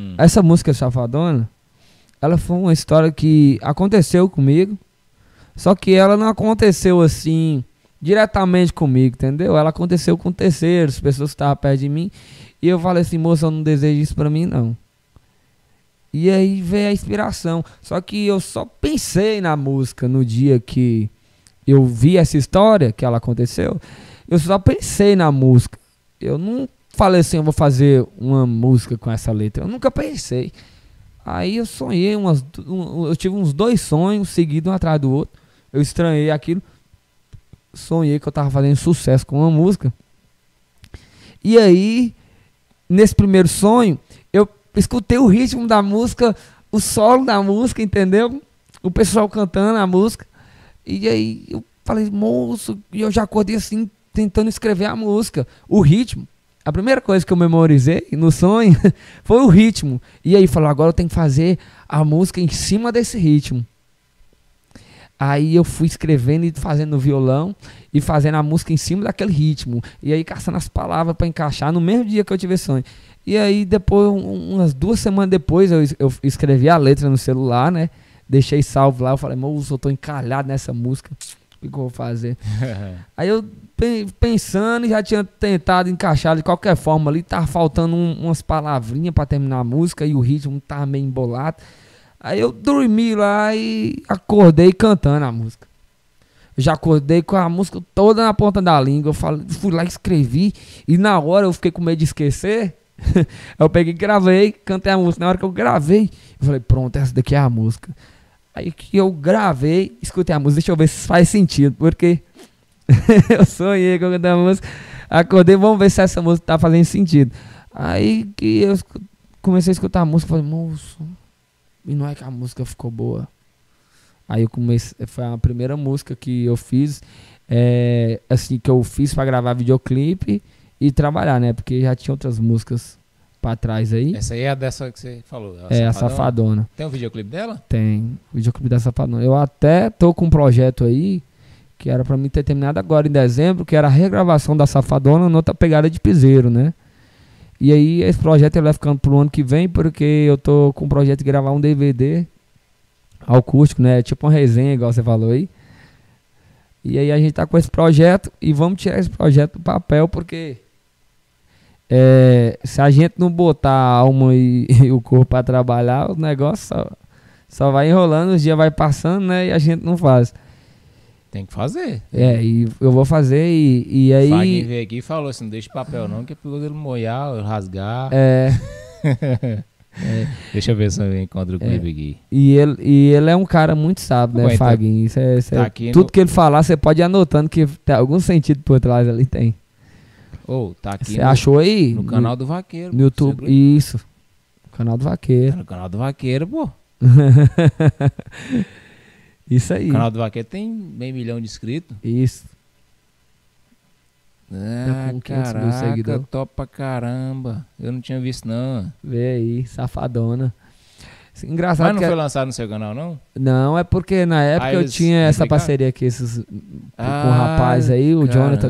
Essa música Safadona, ela foi uma história que aconteceu comigo, só que ela não aconteceu assim diretamente comigo, entendeu? Ela aconteceu com terceiros, pessoas que estavam perto de mim, e eu falei assim, moça, eu não desejo isso pra mim não. E aí veio a inspiração, só que eu só pensei na música no dia que eu vi essa história que ela aconteceu, eu só pensei na música. Eu não falei assim, eu vou fazer uma música com essa letra. Eu nunca pensei. Aí eu sonhei, eu tive uns 2 sonhos seguidos um atrás do outro. Eu estranhei aquilo. Sonhei que eu tava fazendo sucesso com uma música. E aí, nesse primeiro sonho, eu escutei o ritmo da música, o solo da música, entendeu? O pessoal cantando a música. E aí eu falei, moço, e eu já acordei assim, tentando escrever a música, o ritmo. A primeira coisa que eu memorizei no sonho foi o ritmo. E aí falou, agora eu tenho que fazer a música em cima desse ritmo. Aí eu fui escrevendo e fazendo no violão e fazendo a música em cima daquele ritmo. E aí caçando as palavras para encaixar no mesmo dia que eu tive sonho. E aí depois, umas 2 semanas depois, eu escrevi a letra no celular, né? Deixei salvo lá, eu falei, moço, eu tô encalhado nessa música, o que eu vou fazer? Aí eu pensando, já tinha tentado encaixar de qualquer forma ali, tava faltando umas palavrinhas pra terminar a música e o ritmo tava meio embolado. Aí eu dormi lá e acordei cantando a música. Eu já acordei com a música toda na ponta da língua, fui lá e escrevi, e na hora eu fiquei com medo de esquecer, eu peguei e gravei, cantei a música. Na hora que eu gravei, eu falei, pronto, essa daqui é a música. Aí que eu gravei, escutei a música, deixa eu ver se faz sentido, porque eu sonhei com a música, acordei, vamos ver se essa música tá fazendo sentido. Aí que eu comecei a escutar a música, falei, moço, e não é que a música ficou boa. Aí eu comecei, foi a primeira música que eu fiz, assim, que eu fiz pra gravar videoclipe e trabalhar, né, porque já tinha outras músicas pra trás aí. Essa aí é a dessa que você falou? A Safadona. Tem um videoclipe dela? Tem, o videoclipe da Safadona. Eu até tô com um projeto aí, que era pra mim ter terminado agora em dezembro, que era a regravação da Safadona noutra pegada de piseiro, né? E aí esse projeto ele vai ficando pro ano que vem, porque eu tô com um projeto de gravar um DVD acústico, né? Tipo uma resenha, igual você falou aí. E aí a gente tá com esse projeto e vamos tirar esse projeto do papel, porque se a gente não botar a alma e o corpo pra trabalhar, o negócio só vai enrolando, os dias vai passando, né? E a gente não faz. Tem que fazer. E eu vou fazer e aí... Fagner veio aqui e falou assim, não deixa papel não, que é perigoso ele molhar, rasgar. Deixa eu ver se eu encontro o clipe aqui. E ele é um cara muito sábio, né, Fagner? Tá tudo que ele falar, você pode ir anotando que tem algum sentido por trás ali, tem. Tá aqui. Você achou aí? No canal do Vaqueiro. No YouTube, isso. No canal do Vaqueiro. No canal do Vaqueiro, pô. Isso aí. O canal do Vaqueiro tem meio milhão de inscritos. Isso. Caraca, top pra caramba. Eu não tinha visto, não. Vê aí, Safadona. Engraçado. Mas não foi lançado no seu canal, não? Não, é porque na época eu tinha essa parceria aqui com o rapaz aí, o Jonathan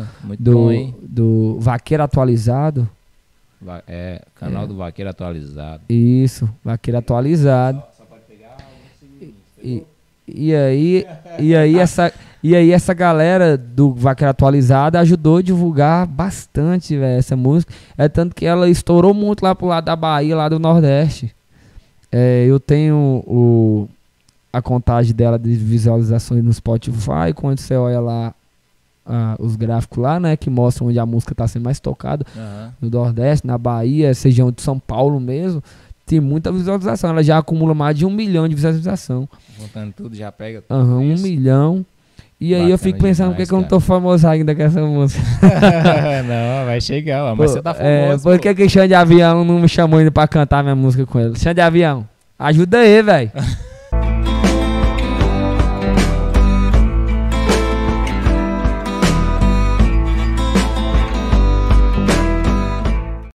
do Vaqueiro Atualizado. Canal do Vaqueiro Atualizado. Isso, Vaqueiro Atualizado. Só pode pegar E aí essa galera do Vaqueiro Atualizado ajudou a divulgar bastante, véio, essa música. É tanto que ela estourou muito lá pro lado da Bahia, lá do Nordeste. Eu tenho a contagem dela de visualizações no Spotify. Quando você olha lá os gráficos lá, né, que mostram onde a música tá sendo mais tocada, no Nordeste, na Bahia, essa região de São Paulo mesmo, tem muita visualização. Ela já acumula mais de 1 milhão de visualização. Contando tudo, já pega tudo. 1 milhão. E aí eu fico pensando, por que eu não tô famoso ainda com essa música? Não, vai chegar, mas você tá famoso. Por que Xande de Avião não me chamou ainda pra cantar minha música com ele? Xande de Avião, ajuda aí, velho.